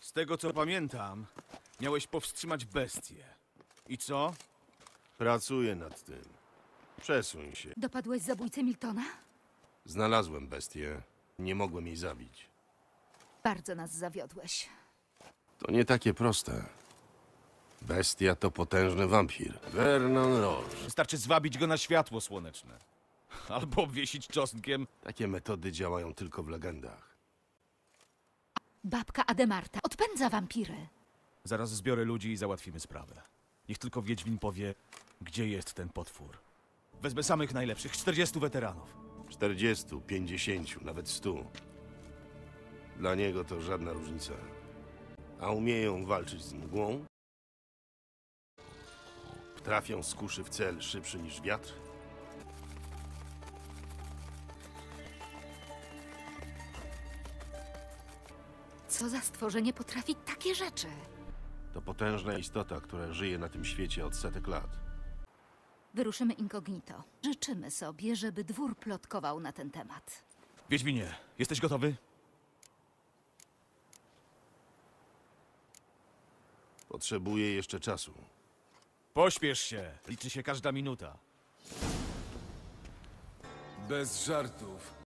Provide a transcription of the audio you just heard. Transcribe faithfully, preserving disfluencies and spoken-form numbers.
Z tego co pamiętam, miałeś powstrzymać bestię. I co? Pracuję nad tym. Przesuń się. Dopadłeś zabójcę Miltona? Znalazłem bestię. Nie mogłem jej zabić. Bardzo nas zawiodłeś. To nie takie proste. Bestia to potężny wampir. Vernon Roche. Wystarczy zwabić go na światło słoneczne. Albo obwiesić czosnkiem. Takie metody działają tylko w legendach. Babka Ademarta odpędza wampiry. Zaraz zbiorę ludzi i załatwimy sprawę. Niech tylko Wiedźmin powie, gdzie jest ten potwór. Wezmę samych najlepszych, czterdziestu weteranów. Czterdziestu, pięćdziesięciu, nawet stu. Dla niego to żadna różnica. A umieją walczyć z mgłą? Trafią z kuszy w cel szybszy niż wiatr? Co za stworzenie potrafi takie rzeczy? To potężna istota, która żyje na tym świecie od setek lat. Wyruszymy incognito. Życzymy sobie, żeby dwór plotkował na ten temat. Wiedźminie, jesteś gotowy? Potrzebuję jeszcze czasu. Pośpiesz się, liczy się każda minuta. Bez żartów.